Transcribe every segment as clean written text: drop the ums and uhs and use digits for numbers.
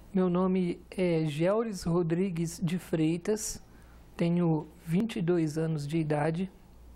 Meu nome é Gelris Rodrigues de Freitas, tenho 22 anos de idade,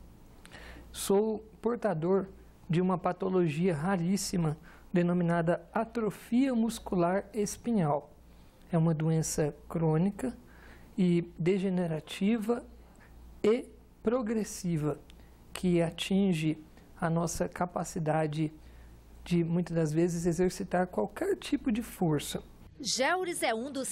sou portador de uma patologia raríssima denominada atrofia muscular espinhal. É uma doença crônica e degenerativa e progressiva que atinge a nossa capacidade de, muitas das vezes, exercitar qualquer tipo de força. Gelris é um dos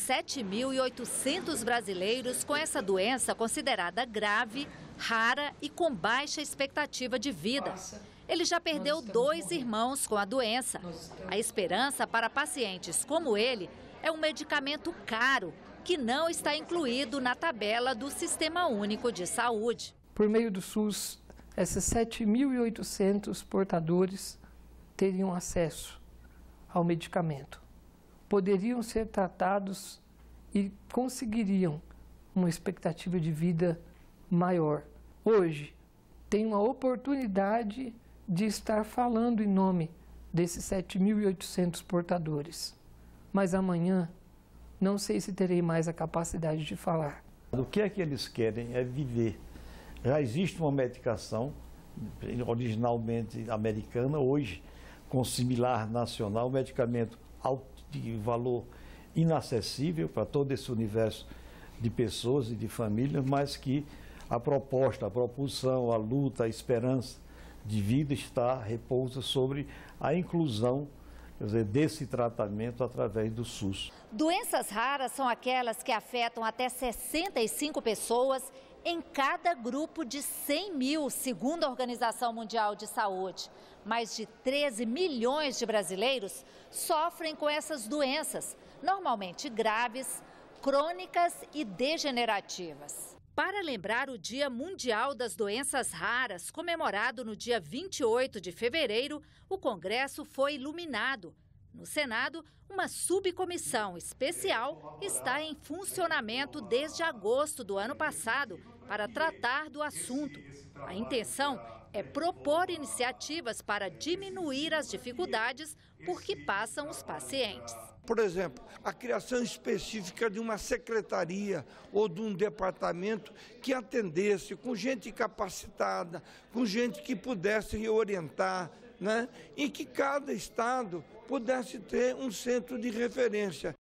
7.800 brasileiros com essa doença considerada grave, rara e com baixa expectativa de vida. Ele já perdeu 2 irmãos com a doença. A esperança para pacientes como ele é um medicamento caro, que não está incluído na tabela do Sistema Único de Saúde. Por meio do SUS, esses 7.800 portadores teriam acesso ao medicamento. Poderiam ser tratados e conseguiriam uma expectativa de vida maior. Hoje, tenho a oportunidade de estar falando em nome desses 7.800 portadores. Mas amanhã, não sei se terei mais a capacidade de falar. O que é que eles querem é viver. Já existe uma medicação, originalmente americana, hoje com similar nacional, um medicamento de valor inacessível para todo esse universo de pessoas e de famílias, mas que a proposta, a propulsão, a luta, a esperança de vida repousa sobre a inclusão, quer dizer, desse tratamento através do SUS. Doenças raras são aquelas que afetam até 65 pessoas em cada grupo de 100 mil, segundo a Organização Mundial de Saúde. Mais de 13 milhões de brasileiros sofrem com essas doenças, normalmente graves, crônicas e degenerativas. Para lembrar o Dia Mundial das Doenças Raras, comemorado no dia 28 de fevereiro, o Congresso foi iluminado. No Senado, uma subcomissão especial está em funcionamento desde agosto do ano passado para tratar do assunto. A intenção é propor iniciativas para diminuir as dificuldades por que passam os pacientes. Por exemplo, a criação específica de uma secretaria ou de um departamento que atendesse com gente capacitada, com gente que pudesse orientar, e que cada estado pudesse ter um centro de referência.